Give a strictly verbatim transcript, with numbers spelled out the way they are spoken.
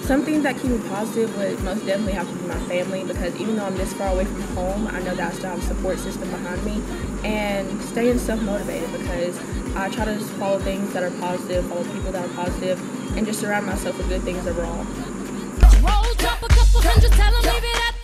Something that keeps me positive would most definitely have to be my family, because even though I'm this far away from home, I know that I still have a support system behind me, and staying self-motivated, because I try to just follow things that are positive, follow people that are positive, and just surround myself with good things overall. Roll, drop a couple hundred, tell 'em leave it at